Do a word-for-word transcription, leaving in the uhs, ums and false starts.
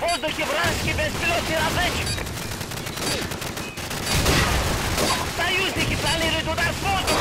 воздухе вражеский беспилотный разведчик! Союзники планируют удар с воздуха!